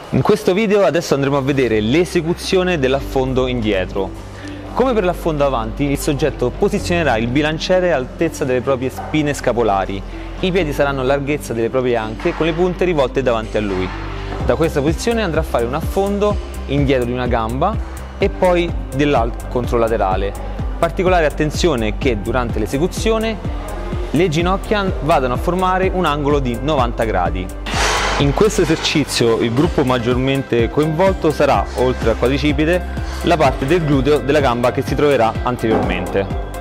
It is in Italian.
In questo video adesso andremo a vedere l'esecuzione dell'affondo indietro. Come per l'affondo avanti, il soggetto posizionerà il bilanciere all'altezza delle proprie spine scapolari. I piedi saranno alla larghezza delle proprie anche con le punte rivolte davanti a lui. Da questa posizione andrà a fare un affondo indietro di una gamba e poi dell'altro controlaterale. Particolare attenzione che durante l'esecuzione le ginocchia vadano a formare un angolo di 90 gradi. In questo esercizio il gruppo maggiormente coinvolto sarà, oltre al quadricipite, la parte del gluteo della gamba che si troverà anteriormente.